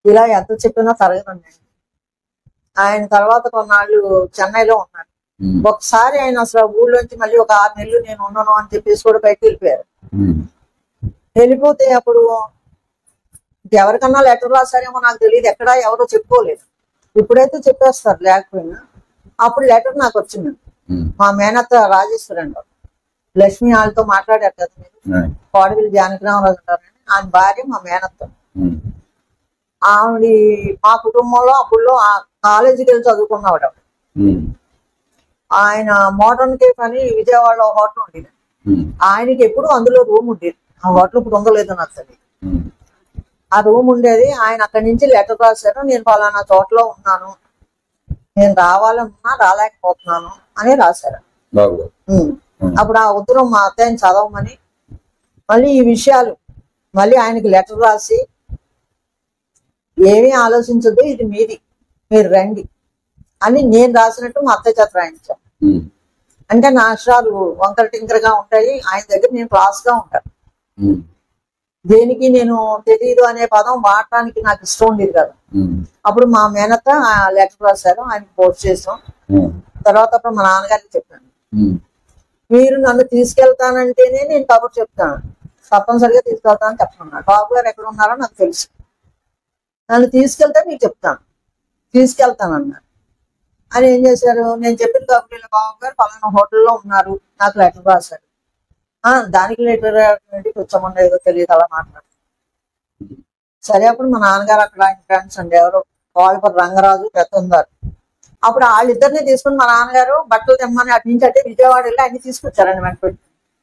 ఇలా ఎంత చెప్పినా తరగదండి. ఆయన తర్వాత కొన్నాళ్ళు చెన్నైలో ఉన్నారు. ఒకసారి ఆయన అసలు ఊళ్ళోంచి మళ్ళీ ఒక 6 నెలలు నేను ఉన్నాను అని చెప్పేసి కూడా బయటకు వెళ్ళిపోయారు. వెళ్ళిపోతే అప్పుడు ఎవరికన్నా లెటర్ రాశారేమో నాకు తెలియదు, ఎక్కడా ఎవరో చెప్పుకోలేదు. ఇప్పుడైతే చెప్పేస్తారు లేకపోయినా. అప్పుడు లెటర్ నాకు వచ్చింది. మా మేనత్త రాజేశ్వరి అంటారు, లక్ష్మి వాళ్ళతో మాట్లాడారు కదా మీరు, కోడవిల్లి జానకిరామరాజు అంటారని, ఆయన భార్య మా మేనత్త. ఆవిడ మా కుటుంబంలో అప్పుడు కాలేజీకి వెళ్ళి చదువుకున్నవాడు. ఆయన మోడర్న్ కేఫ్ అని విజయవాడలో హోటల్ ఉండేది. ఆయనకి ఎప్పుడు అందులో రూమ్ ఉండేది. ఆ హోటల్ ఇప్పుడు ఉందో లేదో నాకు తెలియదు. ఆ రూమ్ ఉండేది. ఆయన అక్కడి నుంచి లెటర్ రాశారు, నేను పలానా చోటలో ఉన్నాను, నేను రావాలన్నా రాలేకపోతున్నాను అని రాశారు. అప్పుడు ఆ ఉత్తరం మా అత్తయ్యని చదవమని, మళ్ళీ ఈ విషయాలు మళ్ళీ ఆయనకి లెటర్ రాసి, ఏమీ ఆలోచించదు, ఇది మీది, మీరు రండి అని నేను రాసినట్టు మా అత్తయ్య చేత రాయించాను. అంటే నా అక్షరాలు వంకర టింకరగా ఉంటాయి, ఆయన దగ్గర నేను క్లాస్ గా ఉంటాను. దేనికి నేను తెలీదు అనే పదం వాడటానికి నాకు ఇష్టం ఉండేది కదా. అప్పుడు మా మేనత్త లెటర్ రాశారు, ఆయనకి పోస్ట్ చేసాం. తర్వాత అప్పుడు మా నాన్నగారికి చెప్పాను, మీరు నన్ను తీసుకెళ్తానంటేనే నేను కబుర్ చెప్తాను, తప్పనిసరిగా తీసుకెళ్తానని చెప్తున్నాను. బాబు గారు ఎక్కడ ఉన్నారో నాకు తెలుసు, నన్ను తీసుకెళ్తే మీకు చెప్తాను, తీసుకెళ్తానన్నారు. అని ఏం చేశారు, నేను చెప్పిన కబుర్ల బాబు గారు పలానా హోటల్లో ఉన్నారు, నాకు లెటర్ రాశారు. దానికి లెటర్ వచ్చామన్నా ఏదో తెలియదు, అలా మాట్లాడు. సరే అప్పుడు మా నాన్నగారు అక్కడ ఆయన ఫ్రెండ్స్ అండి, ఎవరో వాళ్ళపర్ రంగరాజు పెత్తందారు. అప్పుడు వాళ్ళిద్దరిని తీసుకుని మా నాన్నగారు బట్టలు తెమ్మని అటు నుంచి అంటే విజయవాడ వెళ్ళి అన్ని తీసుకొచ్చారండి వెంటబెట్టి.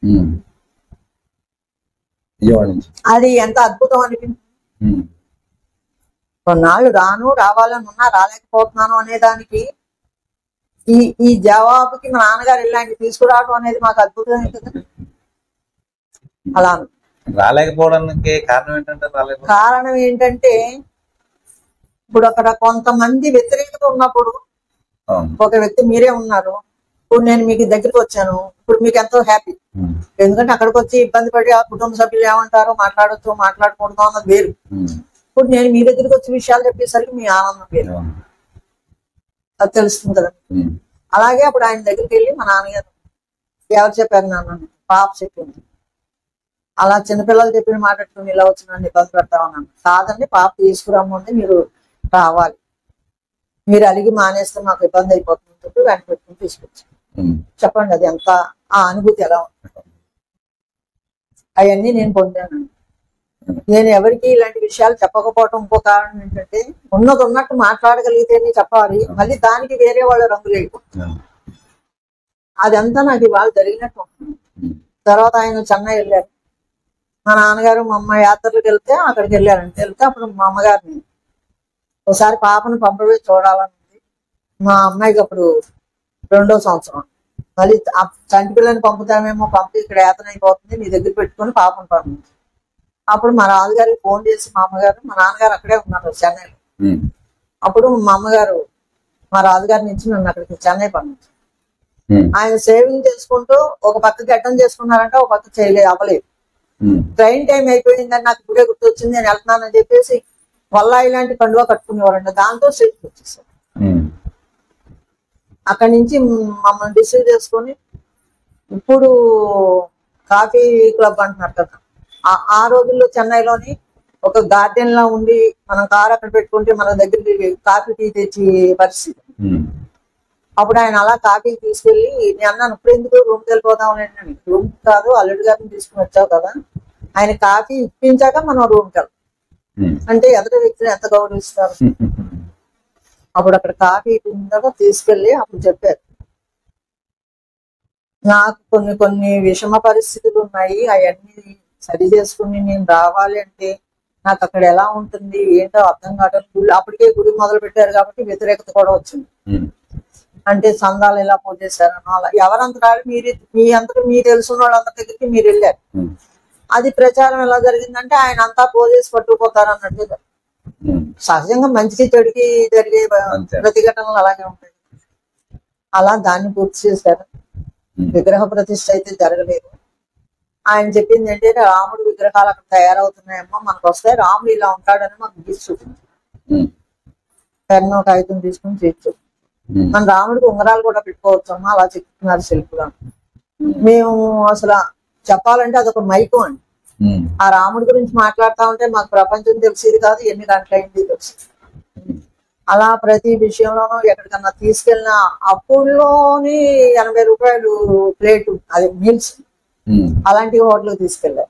అది ఎంత అద్భుతం అనిపించింది. కొన్నాళ్ళు రావాలని ఉన్నా రాలేకపోతున్నాను అనే దానికి ఈ జవాబుకి మా నాన్నగారు వెళ్ళి ఆయన తీసుకురావడం అనేది మాకు అద్భుతమే కదా. అలా రాలేకపోవడానికి కారణం ఏంటంటే ఇప్పుడు అక్కడ కొంతమంది వ్యతిరేకత ఉన్నప్పుడు, ఒక వ్యక్తి మీరే ఉన్నారు, ఇప్పుడు నేను మీకు దగ్గరికి వచ్చాను, ఇప్పుడు మీకు ఎంతో హ్యాపీ. ఎందుకంటే అక్కడికి వచ్చి ఇబ్బంది పడి ఆ కుటుంబ సభ్యులు ఏమంటారో మాట్లాడొచ్చు మాట్లాడకూడదు అన్నది వేరు. ఇప్పుడు నేను మీ దగ్గరికి వచ్చి విషయాలు చెప్పేసరికి మీ ఆనందం వేరు, అది తెలుస్తుంది కదా. అలాగే అప్పుడు ఆయన దగ్గరికి వెళ్ళి మా నాన్నగారు, ఎవరు చెప్పారు నాన్న, పాప చెప్పింది. అలా చిన్నపిల్లలు చెప్పిన మాట పెట్టుకుని ఇలా వచ్చినండి ఇబ్బంది పెడతామన్నాను. కాదండి, పాప తీసుకురమ్మంది, మీరు రావాలి, మీరు అలిగి మానేస్తే మాకు ఇబ్బంది అయిపోతుంది చెప్పి వెంట పెట్టుకుని తీసుకొచ్చాను. చెప్పండి అది ఎంత, ఆ అనుభూతి ఎలా ఉంటుంది. అవన్నీ నేను పొందాను. నేను ఎవరికి ఇలాంటి విషయాలు చెప్పకపోవటం ఇంకో కారణం ఏంటంటే, ఉన్నది ఉన్నట్టు మాట్లాడగలిగితేనే చెప్పాలి, మళ్ళీ దానికి వేరే వాళ్ళు రంగులు వేయకూడదు. అదంతా నాకు ఇవాళ జరిగినట్టు ఉంటుంది. తర్వాత ఆయన చెన్నై వెళ్ళారు, మా నాన్నగారు మా అమ్మ యాత్రలకు వెళ్తే అక్కడికి వెళ్ళారంటే, వెళ్తే అప్పుడు మా అమ్మగారిని ఒకసారి పాపను పంపవే చూడాలనుంది. మా అమ్మాయికి అప్పుడు 2వ సంవత్సరం, మళ్ళీ చంటి పిల్లని పంపుతామేమో, పంపి ఇక్కడ యాత్ర అయిపోతుంది, నీ దగ్గర పెట్టుకొని పాపను పంపింది. అప్పుడు మా రాజుగారికి ఫోన్ చేసి మా అమ్మగారు, మా నాన్నగారు అక్కడే ఉన్నారు చెన్నైలో. అప్పుడు మా అమ్మగారు మా రాజుగారి నుంచి నన్ను అక్కడికి చెన్నై పంపించారు. ఆయన సేవింగ్ చేసుకుంటూ ఒక పక్కకి అటెండ్ చేసుకున్నారంటే ఒక పక్క చేయలేదు, అవ్వలేదు. ట్రైన్ టైం అయిపోయిందని నాకు ఇప్పుడే గుర్తొచ్చింది, నేను వెళ్తున్నానని చెప్పేసి వల్ల ఇలాంటి కండువా కట్టుకునేవారండి, దాంతో స్టేట్కి వచ్చేసారు. అక్కడి నుంచి మమ్మల్ని రిసీవ్ చేసుకొని ఇప్పుడు కాఫీ క్లబ్ అంటున్నారు కదా, ఆ రోజుల్లో చెన్నైలోని ఒక గార్డెన్ లా ఉండి మనం కారు అక్కడ పెట్టుకుంటే మన దగ్గరికి కాఫీ టీ తెచ్చి పరిస్థితి. అప్పుడు ఆయన అలా కాఫీ తీసుకెళ్ళి, నేను అన్నాను ఇప్పుడు ఎందుకు రూమ్కి వెళ్ళిపోదాం అండి. రూమ్ కాదు, అల్లుడి గారిని తీసుకుని వచ్చావు కదా, ఆయన కాఫీ ఇప్పించాక మనం రూమ్కి వెళ్తాం అంటే ఎదుటి వ్యక్తిని ఎంత గౌరవిస్తారు. అప్పుడు అక్కడ కాఫీ ఇప్పించాక తీసుకెళ్ళి అప్పుడు చెప్పారు, నాకు కొన్ని విషమ పరిస్థితులు ఉన్నాయి, అవన్నీ సరి చేసుకుని నేను రావాలి అంటే నాకు అక్కడ ఎలా ఉంటుంది ఏంటో అర్థం కావట్లేదు. అప్పటికే గుడి మొదలు పెట్టారు కాబట్టి వ్యతిరేకత కూడా వచ్చింది. అంటే సందాలు ఎలా పోజేశారనో అలా ఎవరంతా మీ అంతటా మీ తెలుసున్న వాళ్ళందరి దగ్గరికి మీరు వెళ్ళారు. అది ప్రచారం ఎలా జరిగిందంటే ఆయన అంతా పోజేసి పట్టుకుపోతారు అన్నట్టు. సహజంగా మంచికి చెడుకి జరిగే ప్రతిఘటనలు అలాగే ఉంటాయి. అలా దాన్ని పూర్తి చేశారు. విగ్రహ ప్రతిష్ఠ అయితే జరగలేదు. ఆయన చెప్పింది ఏంటంటే రాముడు విగ్రహాలు అక్కడ తయారవుతున్నాయమ్మా, మనకు వస్తాయి, రాముడు ఇలా ఉంటాడని మాకు గీసి చూపించారు. పెన్ను కాగితం తీసుకుని చేయొచ్చు. మన రాముడికి ఉంగరాలు కూడా పెట్టుకోవచ్చు అమ్మా, అలా చెప్తున్నారు శిల్పుగా. మేము అసలు చెప్పాలంటే అదొక మైకం అండి. ఆ రాముడి గురించి మాట్లాడుతా ఉంటే మాకు ప్రపంచం తెలిసేది కాదు, ఎన్ని గంటలైంది తెలుసు. అలా ప్రతి విషయంలోనూ ఎక్కడికన్నా తీసుకెళ్ళిన అప్పుల్లోని 80 రూపాయలు ప్లేటు, అది మీల్స్, అలాంటి హోటల్కి తీసుకెళ్ళారు.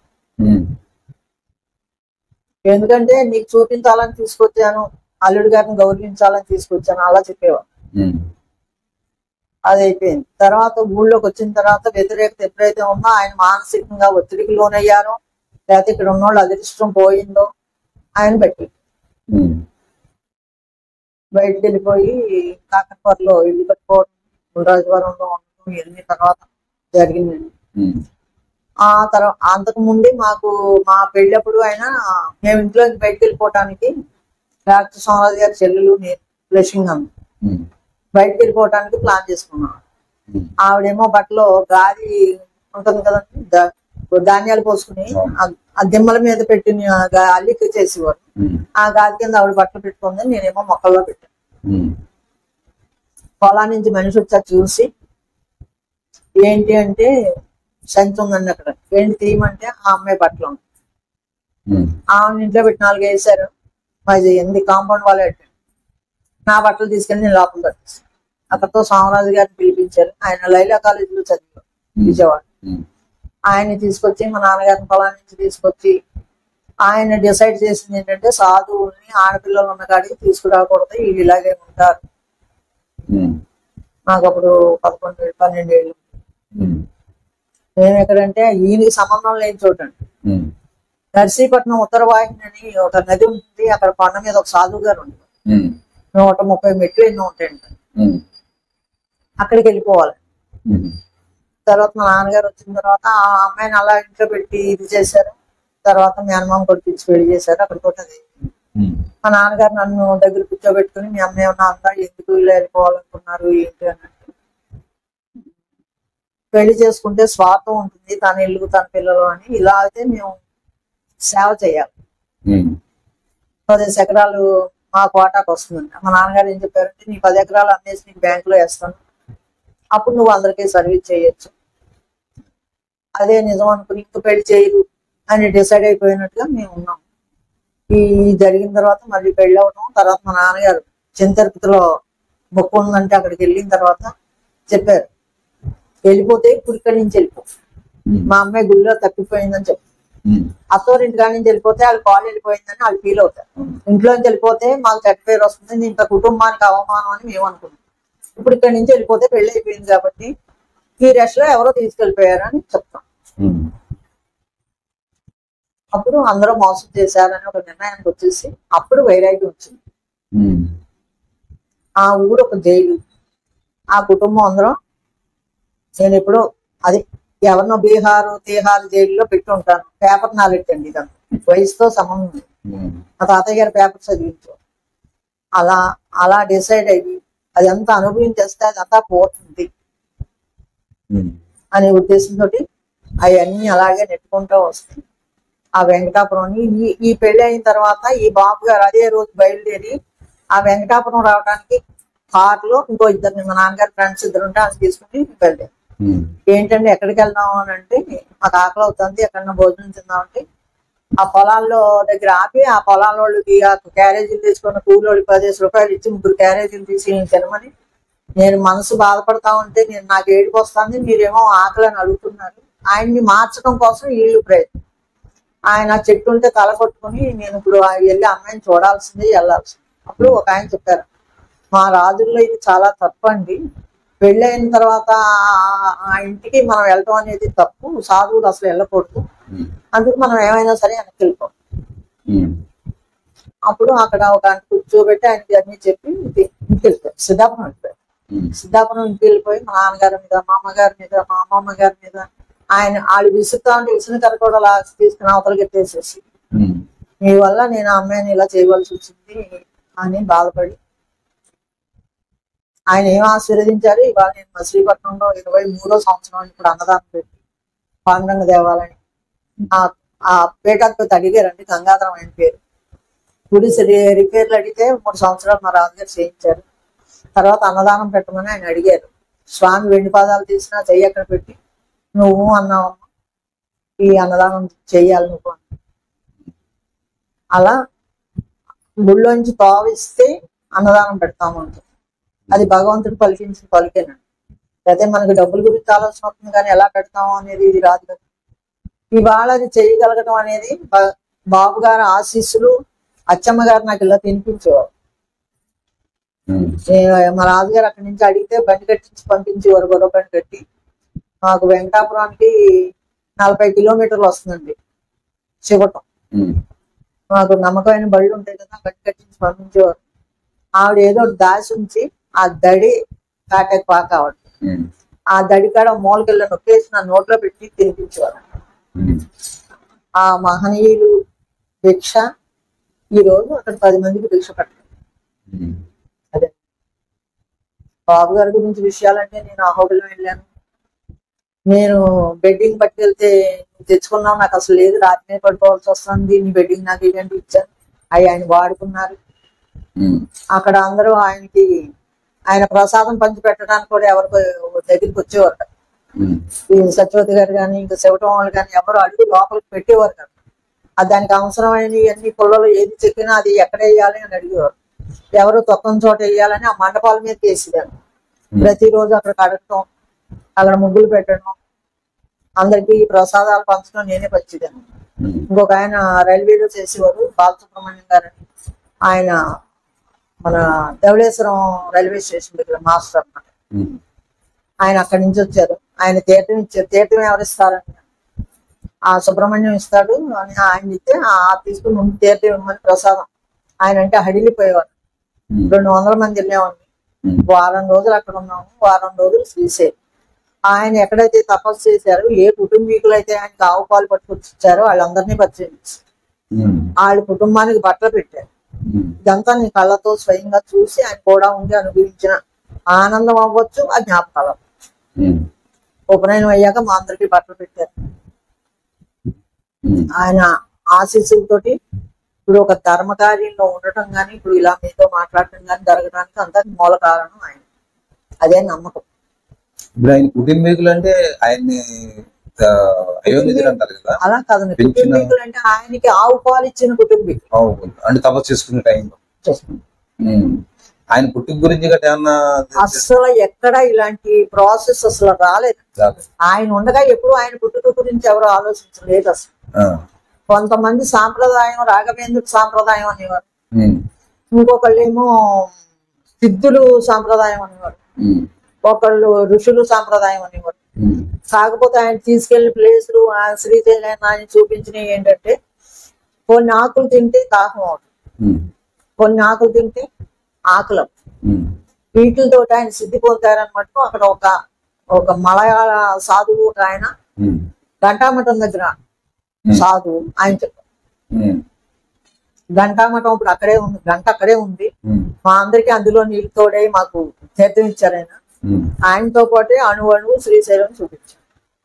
ఎందుకంటే నీకు చూపించాలని తీసుకొచ్చాను, అల్లుడి గారిని గౌరవించాలని తీసుకొచ్చాను, అలా చెప్పేవారు. అది అయిపోయింది. తర్వాత ఊళ్ళోకి వచ్చిన తర్వాత వ్యతిరేకత ఎప్పుడైతే ఉందో, ఆయన మానసికంగా ఒత్తిడికి లోనయ్యారో, లేకపోతే ఇక్కడ ఉన్నోళ్ళు అదృష్టం పోయిందో, ఆయన బయటికి వెళ్ళిపోయి కాకరపర్లో ఇల్లు కట్టుకోవడం, గుండ్రాజవరంలో ఉండడం, ఇవన్నీ తర్వాత జరిగిందండి. ఆ తర్వాత అంతకు ముందే మాకు మా పెళ్ళప్పుడు ఆయన మేము ఇంట్లోకి బయటకు వెళ్ళిపోవటానికి డాక్టర్ సోమరాజు గారి చెల్లెలు బ్లెషింగ్ అమ్మ బయటకు వెళ్ళిపోవటానికి ప్లాన్ చేసుకున్నాం. ఆవిడేమో బట్టలో గాది ఉంటుంది కదండి, ధాన్యాలు పోసుకుని ఆ దిమ్మల మీద పెట్టిన అల్లిక చేసేవారు. ఆ గాది కింద ఆవిడ బట్టలు పెట్టుకుంది, నేనేమో మొక్కల్లో పెట్టాను. పొలా నుంచి మనిషి వచ్చా చూసి ఏంటి అంటే సంచి ఉందండి అక్కడ, ఏంటి తీయమంటే ఆ అమ్మాయి బట్టలు ఉంది. ఆమె ఇంట్లో పెట్టి 4 వేసారు, మరి ఎందు కాంపౌండ్ వాళ్ళే పెట్టారు. నా బట్టలు తీసుకెళ్ళి నేను లోపల కట్టేసి అక్కడతో సోమరాజు గారిని పిలిపించారు. ఆయన లైలా కాలేజీలో చదివారు విజయవాడ. ఆయన్ని తీసుకొచ్చి మా నాన్నగారిని పొలా నుంచి తీసుకొచ్చి ఆయన డిసైడ్ చేసింది ఏంటంటే, సాధువుల్ని ఆడపిల్లలు ఉన్న కాడికి తీసుకురాకూడదు, వీళ్ళు ఇలాగే ఉంటారు. నాకు అప్పుడు 11-12 ఏళ్ళు. మేము ఎక్కడంటే ఈయనకి సంబంధం లేని చోటండి, నర్సీపట్నం ఉత్తర వాహిని అని ఒక నది ఉంటుంది. అక్కడ కొండ మీద ఒక సాధువు గారు ఉంటారు, 130 మెట్లు ఎన్నో ఉంటాయంట. అక్కడికి వెళ్ళిపోవాలి. తర్వాత మా నాన్నగారు వచ్చిన తర్వాత ఆ అమ్మాయిని అలా ఇంట్లో పెట్టి ఇది చేశారు. తర్వాత మేనమామ కొడుకు పెళ్లి చేశారు. అక్కడితో అది మా నాన్నగారు నన్ను దగ్గర కూర్చోబెట్టుకుని, మీ అమ్మ ఏమన్నా అందా, ఎందుకు ఇలా వెళ్ళిపోవాలనుకున్నారు ఏంటి అన్నట్టు. పెళ్లి చేసుకుంటే స్వార్థం ఉంటుంది, తన ఇల్లు తన పిల్లలు అని. ఇలా అయితే మేము సేవ చేయాలి. 10 ఎకరాలు మా కోటాకు వస్తుందండి. మా నాన్నగారు ఏం చెప్పారంటే, నీ 10 ఎకరాలు అమ్మేసి నీకు బ్యాంకులో వేస్తాను, అప్పుడు నువ్వు అందరికీ సర్వీస్ చేయొచ్చు. అదే నిజం అనుకుని ఇంక పెళ్లి చేయరు అని డిసైడ్ అయిపోయినట్టుగా మేము ఉన్నాం. ఈ జరిగిన తర్వాత మళ్ళీ పెళ్ళి అవడం. తర్వాత మా నాన్నగారు చింతరుపతిలో మొక్కు ఉందంటే అక్కడికి వెళ్ళిన తర్వాత చెప్పారు, వెళ్ళిపోతే ఇప్పుడు ఇక్కడి నుంచి వెళ్ళిపో, మా అమ్మాయి గుడిలో తప్పిపోయిందని చెప్పి. అత్తోరింటి కాడి నుంచి వెళ్ళిపోతే వాళ్ళు కాల్ వెళ్ళిపోయిందని వాళ్ళు ఫీల్ అవుతారు. ఇంట్లోంచి వెళ్ళిపోతే మాకు చెడ్డ పేరు వస్తుంది, ఇంత కుటుంబానికి అవమానం అని మేము అనుకున్నాం. ఇప్పుడు ఇక్కడి నుంచి వెళ్ళిపోతే పెళ్లి అయిపోయింది కాబట్టి ఈ రెస్ట్ లో ఎవరో తీసుకెళ్ళిపోయారని చెప్తాం. అప్పుడు అందరూ మోసం చేశారని ఒక నిర్ణయానికి వచ్చేసి అప్పుడు వైరాగ్యం వచ్చింది. ఆ ఊరు ఒక జైలు, ఆ కుటుంబం అందరం నేను ఎప్పుడో అది ఎవరినో తీహారు జైల్లో పెట్టి ఉంటాను. పేపర్ నాలెడ్జ్ అండి, ఇదంతా వయసుతో సంబంధం. మా తాతయ్య గారి పేపర్ చదివించు. అలా డిసైడ్ అయ్యి అదంతా అనుభవించేస్తే అదంతా పోతుంది అనే ఉద్దేశంతో అవన్నీ అలాగే నెట్టుకుంటూ వస్తాయి. ఆ వెంకటాపురం ఈ పెళ్లి అయిన తర్వాత ఈ బాబు గారు అదే రోజు బయలుదేరి ఆ వెంకటాపురం రావడానికి కారులో ఇంకో ఇద్దరు మా నాన్నగారు ఫ్రెండ్స్ ఇద్దరు ఉంటే అది తీసుకుని వెళ్ళారు. ఏంటంటే ఎక్కడికి వెళ్దాం అని అంటే, మాకు ఆకలి అవుతుంది, ఎక్కడన్నా భోజనం తిందామంటే ఆ పొలాల్లో దగ్గర ఆపి ఆ పొలాల వాళ్ళకి ఆ క్యారేజీలు తీసుకున్న కూలోళ్ళకి 10 రూపాయలు ఇచ్చి 3 క్యారేజీలు తీసి తినమని. నేను మనసు బాధపడతా ఉంటే నాకు ఏడుపు వస్తుంది, మీరేమో ఆకలి అని అడుగుతున్నారు. ఆయన్ని మార్చడం కోసం వీళ్ళు ప్రయత్నం. ఆయన చెట్టు ఉంటే తల కొట్టుకుని నేను ఇప్పుడు వెళ్ళి అమ్మాయిని చూడాల్సిందే, వెళ్ళాల్సింది. అప్పుడు ఒక ఆయన చెప్పారు, మా రాజుల్లో ఇది చాలా తప్పు అండి, పెళ్ళైన తర్వాత ఆ ఇంటికి మనం వెళ్ళటం అనేది తప్పు, సాధువులు అసలు వెళ్ళకూడదు, అందుకు మనం ఏమైనా సరే వెనక్కి వెళ్ళిపోం. అప్పుడు అక్కడ ఒక ఆయన కూర్చోబెట్టి ఆయనకి అన్ని చెప్పి ఇంటికి వెళ్ళిపోయారు. సిద్ధాపురం వెళ్ళిపోయారు. సిద్ధాపురం ఇంటికి వెళ్ళిపోయి మా నాన్నగారి మీద, మా అమ్మగారి మీద, మా అమ్మమ్మ గారి మీద ఆయన వాళ్ళు విసురుతా ఉంటే విసురు కర కూడా అలా తీసుకుని అవతలకి ఎత్తేసేసి, మీ వల్ల నేను ఆ అమ్మాయిని ఇలా చేయవలసి వచ్చింది అని బాధపడి ఆయన ఏం ఆశీర్వదించారు. ఇవాళ నేను మచిలీపట్నంలో 23వ సంవత్సరం ఇప్పుడు అన్నదానం పెట్టి పాండురంగ దేవాలయం ఆ పీఠాధిపతి అడిగారండి, గంగాధరం ఆయన పేరు. గుడి రిపేర్లు అడిగితే 3 సంవత్సరాలు మా రాజుగారు చేయించారు. తర్వాత అన్నదానం పెట్టమని ఆయన అడిగారు. స్వామి వెండి పాదాలు తీసినా చెయ్యి అక్కడ పెట్టి నువ్వు అన్నావు ఈ అన్నదానం చెయ్యాలి నువ్వు అని. అలా గుళ్ళోంచి తావిస్తే అన్నదానం పెడతాము అంటే అది భగవంతుడు పలికించిన పలికేనండి. అయితే మనకి డబ్బుల గురించి ఆలోచన అవుతుంది కానీ ఎలా పెడతాము అనేది ఇది రాదు కదా. ఇవాళ అది చేయగలగడం అనేది బాబు గారి ఆశీస్సులు. అచ్చమ్మ గారు నాకు ఇలా తినిపించేవారు. మా రాజుగారు అక్కడి నుంచి అడిగితే బండి కట్టించి పంపించేవారు. గొడవ బండి కట్టి మాకు వెంకటాపురానికి 40 కిలోమీటర్లు వస్తుందండి శివటం. మాకు నమ్మకమైన బళ్ళు ఉంటాయి కదా, బండి కట్టించి పంపించేవారు. ఆవిడ ఏదో దాసి ఉంచి ఆ దడి కాటకు పాక ఆవిడ ఆ దడి కాడ మూలకెళ్ళ నొక్కేసి నా నోట్లో పెట్టి తినిపించేవారు. ఆ మహనీయులు భిక్ష ఈ రోజు అక్కడ 10 మందికి భిక్ష పెట్టారు. అదే బాబు గారి గురించి విషయాలంటే నేను అహోబిలం వెళ్ళాను. నేను బెడ్డింగ్ పట్టుకెళ్తే తెచ్చుకున్నావు నాకు అసలు లేదు, రాత్రి పడుకోవాల్సి వస్తుంది, నీ బెడ్డింగ్ నాకు ఇలాంటి ఇచ్చాను. అవి ఆయన వాడుకున్నారు. అక్కడ అందరూ ఆయన ప్రసాదం పంచి పెట్టడానికి కూడా ఎవరికో దగ్గరికి వచ్చేవారు. ఈ సత్యవతి గారు కానీ ఇంకా శివటం వాళ్ళు కానీ ఎవరు అడుగు లోపలికి పెట్టేవారు కదా. దానికి అవసరమైన అన్ని పుల్లలో ఏది చెప్పినా అది ఎక్కడ వేయాలి అని అడిగేవారు. ఎవరు తొక్కని చోట వేయాలని ఆ మండపాల మీద వేసేదాన్ని. ప్రతిరోజు అక్కడ కడగటం, అక్కడ ముగ్గులు పెట్టడం, అందరికి ప్రసాదాలు పంచడం నేనే పంచేదాన్ని. ఇంకొక ఆయన రైల్వేలో చేసేవారు, బాలసుబ్రహ్మణ్యం గారు. ఆయన మన ధవళేశ్వరం రైల్వే స్టేషన్ దగ్గర మాస్టర్ అన్నమాట. ఆయన అక్కడి నుంచి వచ్చారు. ఆయన తీర్థం ఇచ్చారు. తీర్థం ఎవరిస్తారంటే ఆ సుబ్రహ్మణ్యం ఇస్తాడు అని ఆయన ఇస్తే తీసుకుని ముందు తీర్థం ఇవ్వమని ప్రసాదం. ఆయన అంటే హడిలిపోయేవారు. 200 మంది వెళ్ళేవాడిని. వారం రోజులు అక్కడ ఉన్నాము. వారం రోజులు శ్రీశైలం. ఆయన ఎక్కడైతే తపస్సు చేశారో ఏ కుటుంబీకులు అయితే ఆయనకి ఆవు పాలు పట్టుకొచ్చి ఇచ్చారో వాళ్ళందరినీ పరిచయం చేశారు. వాళ్ళ కుటుంబానికి బట్టలు పెట్టారు. ఇదంతా నీ కళ్ళతో స్వయంగా చూసి ఆయన కూడా ఉండి అనుభవించిన ఆనందం అవ్వచ్చు, ఆ జ్ఞాపకాలు అవ్వచ్చు. ఉపనయనం అయ్యాక మా అందరికి బట్టలు పెట్టారు. ఆయన ఆశీస్సులతోటి ఇప్పుడు ఒక ధర్మకార్యంలో ఉండటం కానీ ఇప్పుడు ఇలా మీతో మాట్లాడటం కానీ జరగడానికి అంతా మూల కారణం ఆయన. అదే నమ్మకం. ఇప్పుడు ఆయన కుటుంబీకులు అంటే ఆయన్ని అంటారు కదా, అలా కాదండి. కుటుంబీకులు అంటే ఆయనకి ఆవు పాలు ఇచ్చిన కుటుంబీకులు అంటే తపస్సు చేసుకునే టైంలో ఆయన పుట్టుక గురించి ఏమన్నా అసలు ఎక్కడ ఇలాంటి ప్రాసెస్ అసలు రాలేదు. ఆయన ఉండగా ఎప్పుడు ఆయన పుట్టుక గురించి ఎవరు ఆలోచించలేదు అసలు. కొంతమంది సాంప్రదాయం రాఘవేంద్ర సాంప్రదాయం అనేవారు, ఇంకొకళ్ళు ఏమో సిద్ధులు సాంప్రదాయం అనేవారు, ఒకళ్ళు ఋషులు సాంప్రదాయం అనేవారు. కాకపోతే ఆయన తీసుకెళ్లిన ప్లేసులు శ్రీశైలం ఆయన చూపించినవి ఏంటంటే కొన్ని ఆకులు తింటే దాహం అవుతుంది, కొన్ని ఆకులు తింటే ఆకులం. వీటితో ఆయన సిద్ధి పొందారన్నమాట. అక్కడ ఒక మలయాళ సాధువు ఒక ఆయన ఘంటామఠం దగ్గర సాధువు ఆయన చెప్పారు. ఘంటామఠం ఇప్పుడు అక్కడే ఉంది, గంట అక్కడే ఉంది. మా అందరికి అందులో నీళ్ళు తోడే మాకు తీర్థం ఇచ్చారు ఆయన. ఆయనతో పాటే అణువణువు శ్రీశైలం చూపించారు.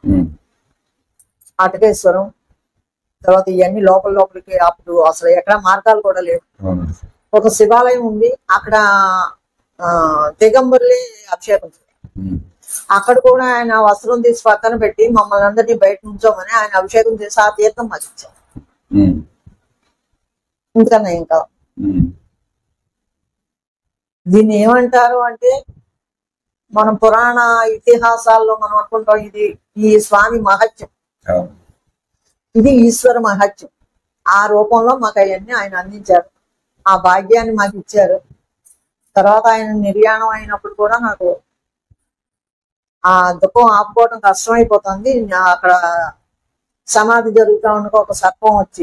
అటకేశ్వరం తర్వాత ఇవన్నీ లోపలికి అప్పుడు అసలు ఎక్కడ మార్గాలు కూడా లేవు. ఒక శివాలయం ఉంది, అక్కడ దిగంబర్లే అభిషేకం. అక్కడ కూడా ఆయన వస్త్రం తీసి పక్కన పెట్టి మమ్మల్ని అందరినీ బయట నుంచోమని ఆయన అభిషేకం చేసి ఆ తీర్థం మాకు ఇచ్చారు. ఇంకన్నా ఇంకా దీన్ని ఏమంటారు అంటే మనం పురాణ ఇతిహాసాల్లో మనం అనుకుంటాం ఇది ఈ స్వామి మహత్యం, ఇది ఈశ్వర మహత్యం. ఆ రూపంలో మాకు అవన్నీ ఆయన అందించారు, ఆ భాగ్యాన్ని మాకు ఇచ్చారు. తర్వాత ఆయన నిర్యాణం అయినప్పుడు కూడా నాకు ఆ దుఃఖం ఆపుకోవడం కష్టమైపోతుంది. అక్కడ సమాధి జరుగుతా ఉండగా ఒక సర్పం వచ్చి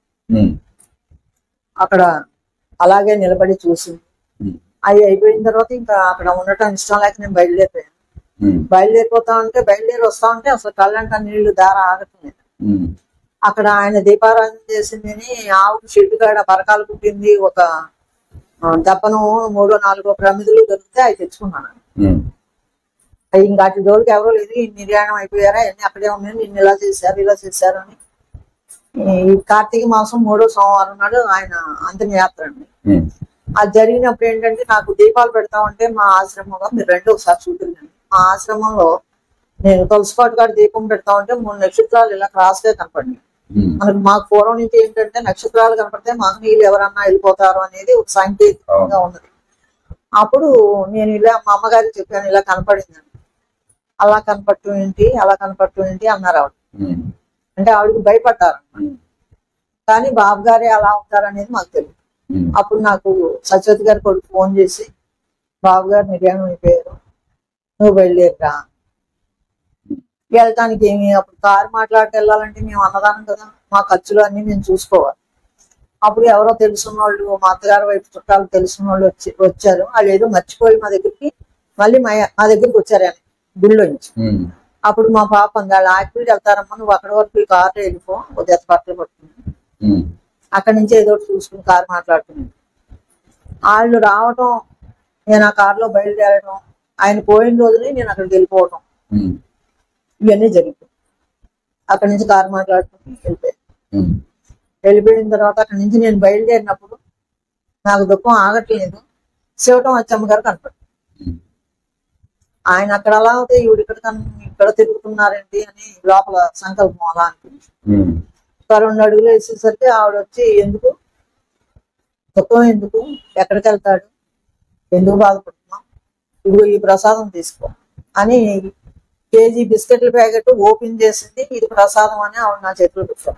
అక్కడ అలాగే నిలబడి చూసింది. అవి అయిపోయిన తర్వాత ఇంకా అక్కడ ఉండటం ఇష్టం లేక నేను బయలుదేరిపోయాను. బయలుదేరిపోతా ఉంటే బయలుదేరి వస్తా ఉంటే అసలు కళ్ళంట నీళ్లు దార ఆగట్లేదు. అక్కడ ఆయన దీపారాధన చేసిందని ఆవుకు షెడ్డు కాడ పరకాలు పుట్టింది, ఒక దప్పను 3-4 ప్రమిదులు దొరికితే అవి తెచ్చుకున్నాను. ఇంకా అటు జోలికి ఎవరో లేదు, నిర్యాణం అయిపోయారా అన్ని అక్కడే ఉన్నాయి, నిన్ను ఇలా చేశారు అని ఈ కార్తీక మాసం 3వ సోమవారం నాడు ఆయన అంత్యయాత్ర అండి. అది జరిగినప్పుడు ఏంటంటే నాకు దీపాలు పెడతామంటే మా ఆశ్రమంలో మీరు రెండు ఒకసారి చూపించండి. మా ఆశ్రమంలో నేను తులసిపాటు కాడ దీపం పెడతామంటే 3 నక్షత్రాలు ఇలా క్రాస్ గా కనపడినాయి. మాకు పూర్వం నుంచి ఏంటంటే నక్షత్రాలు కనపడితే మహనీయులు ఎవరన్నా వెళ్ళిపోతారు అనేది ఒక సాంకేతికంగా ఉన్నది. అప్పుడు నేను ఇలా మా అమ్మగారికి చెప్పాను, ఇలా కనపడిందని. అలా కనపట్టు ఏంటి అన్నారు ఆవిడ. అంటే ఆవిడకి భయపడ్డారు. కానీ బాబు గారే అలా ఉంటారనేది మాకు తెలియదు. అప్పుడు నాకు సత్యవతి గారి కొడుకు ఫోన్ చేసి, బాబు గారు నిర్యాణం అయిపోయారు, నువ్వు బయలుదేరా. వెళ్ళటానికి ఏమి, అప్పుడు కారు మాట్లాడితే వెళ్ళాలంటే మేము అన్నదానం కదా, మా ఖర్చులు అన్ని మేము చూసుకోవాలి. అప్పుడు ఎవరో తెలుసున్న వాళ్ళు, మా అత్తగారి వైపు చుట్టాలు తెలుసున్న వాళ్ళు వచ్చారు. వాళ్ళు ఏదో మర్చిపోయి మా దగ్గరికి మళ్ళీ మా దగ్గరికి వచ్చారు అని గుళ్ళో నుంచి. అప్పుడు మా పాప వాళ్ళు ఆకిళ్ళు వెళ్తారమ్మా, నువ్వు అక్కడి వరకు ఈ కారు వెళ్ళిపో, జత బట్టలు పట్టుకుని అక్కడి నుంచి ఏదో చూసుకుని కారు మాట్లాడుతున్నాను. వాళ్ళు రావటం, నేను ఆ కారులో బయలుదేరడం, ఆయన పోయిన రోజునే నేను అక్కడికి వెళ్ళిపోవటం, ఇవన్నీ జరిగిపోయి అక్కడి నుంచి కారు మాట్లాడుకుని వెళ్ళిపోయిన తర్వాత అక్కడి నుంచి నేను బయలుదేరినప్పుడు నాకు దుఃఖం ఆగట్లేదు. శివటం అచ్చమ్మ గారు కనపడి ఆయన అక్కడ అలా అవుతే ఈవిడ ఇక్కడ తిరుగుతున్నారేంటి అని లోపల సంకల్పం అలా అనిపించి 2 అడుగులు వేసేసరికి ఆవిడ వచ్చి, ఎందుకు దుఃఖం, ఎందుకు, ఎక్కడికి వెళ్తాడు, ఎందుకు బాధపడుతున్నాం, ఇదిగో ఈ ప్రసాదం తీసుకో అని కేజీ బిస్కెట్ల ప్యాకెట్ ఓపెన్ చేసింది. ఇది ప్రసాదం అని ఆవిడ నా చేతిలో పెట్టాను.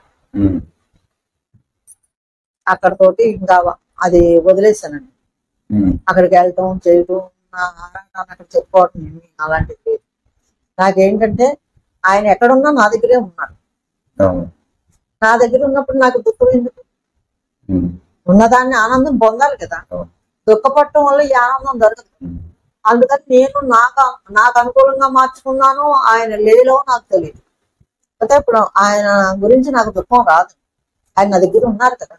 అక్కడతోటి ఇంకా అది వదిలేసానండి. అక్కడికి వెళ్ళటం చేయటం అక్కడ చెప్పుకోవటం అలాంటివి. నాకేంటంటే ఆయన ఎక్కడున్నా నా దగ్గరే ఉన్నాడు. నా దగ్గర ఉన్నప్పుడు నాకు దుఃఖం ఎందుకు? ఉన్నదాన్ని ఆనందం పొందాలి కదా. దుఃఖపడటం వల్ల ఈ ఆనందం దొరకదు. అందుకని నేను నాకు అనుకూలంగా మార్చుకున్నాను. ఆయన లేలో నాకు తెలియదు. అయితే ఇప్పుడు ఆయన గురించి నాకు దుఃఖం రాదు. ఆయన నా దగ్గర ఉన్నారు కదా.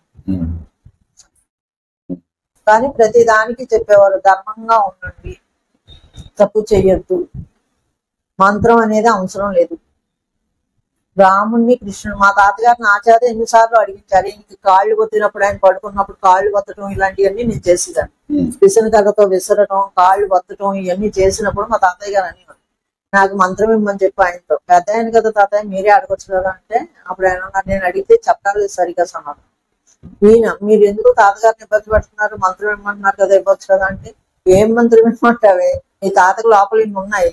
కానీ ప్రతి దానికి చెప్పేవారు, ధర్మంగా ఉండండి, తప్పు చెయ్యొద్దు, మంత్రం అనేది అవసరం లేదు. రాముణ్ణి కృష్ణుడు, మా తాతగారిని ఆచార్య ఎన్నిసార్లు అడిగించారు. ఈయనకి కాళ్ళు కొట్టినప్పుడు, ఆయన పడుకున్నప్పుడు కాళ్ళు కొత్తటం ఇలాంటివన్నీ నేను చేసేదాన్ని. విసనకర్రతో విసరటం, కాళ్ళు కొత్తటం ఇవన్నీ చేసినప్పుడు మా తాతయ్య గారు అనేవారు, నాకు మంత్రం ఇమ్మని చెప్పి ఆయనతో. పెద్ద ఆయన కదా తాతయ్య, మీరే అడగొచ్చు కదా అంటే, అప్పుడు ఆయన నేను అడిగితే చెప్పాలి సరిగా సమాధానం. ఈయన, మీరు ఎందుకు తాతగారిని ఇబ్బంది పెడుతున్నారు, మంత్రం ఇమ్మంటున్నారు కదా, ఇవ్వచ్చు కదా అంటే, ఏం మంత్రం ఇమ్మంటావే, నీ తాతకు లోపల ఇన్ని ఉన్నాయి,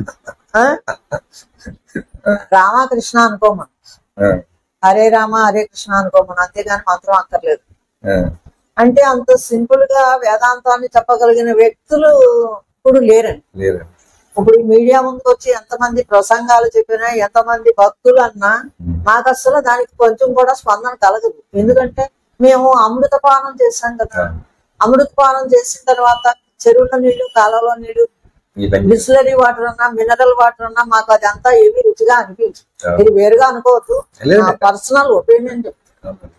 రామకృష్ణ అనుకోమను, హరే రామ హరే కృష్ణ అనుకోమను, అంతేగాని మంత్రం అక్కర్లేదు అంటే. అంత సింపుల్ గా వేదాంతాన్ని చెప్పగలిగిన వ్యక్తులు ఇప్పుడు లేరండి. ఇప్పుడు మీడియా ముందుకు వచ్చి ఎంతమంది ప్రసంగాలు చెప్పినా, ఎంతమంది భక్తులు అన్నా, నాకు అసలు దానికి కొంచెం కూడా స్పందన కలగదు. ఎందుకంటే మేము అమృతపానం చేసాం కదా. అమృతపానం చేసిన తర్వాత చెరువుల నీళ్లు, కాలంలో నీళ్లు, బిస్లరీ వాటర్ అన్నా, మినరల్ వాటర్ అన్నా, మాకు అది అంతా ఏమీ రుచిగా అనిపించదు. ఇది వేరుగా అనుకోవద్దు, పర్సనల్ ఒపీనియన్ చెప్తాను.